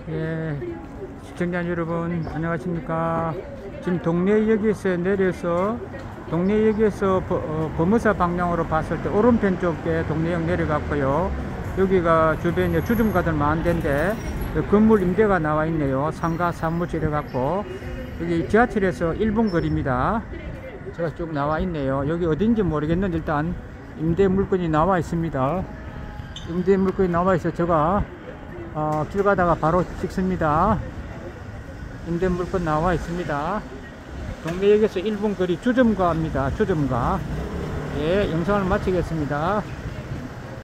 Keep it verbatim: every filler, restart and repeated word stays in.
예, 시청자 여러분 안녕하십니까. 지금 동래역에서 내려서 동래역에서 어, 범어사 방향으로 봤을 때 오른편 쪽에 동래역 내려갔고요. 여기가 주변에 주점가들 많은 데인데 건물 임대가 나와 있네요. 상가 사무실 해갖고 여기 지하철에서 일 분 거리입니다. 제가 쭉 나와 있네요. 여기 어딘지 모르겠는데 일단 임대 물건이 나와 있습니다. 임대 물건이 나와 있어 제가 어, 길 가다가 바로 찍습니다. 임대 물건 나와 있습니다. 동래역에서 일 분 거리 주점가입니다. 주점가. 예, 영상을 마치겠습니다.